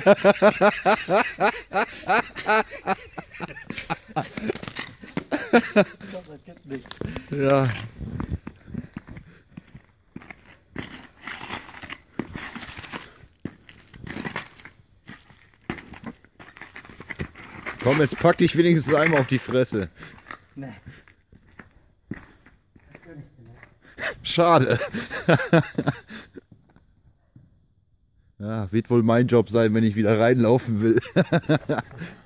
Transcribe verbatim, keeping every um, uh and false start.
Ja. Komm, jetzt pack dich wenigstens einmal auf die Fresse. Nee. Schade. Ja, wird wohl mein Job sein, wenn ich wieder reinlaufen will.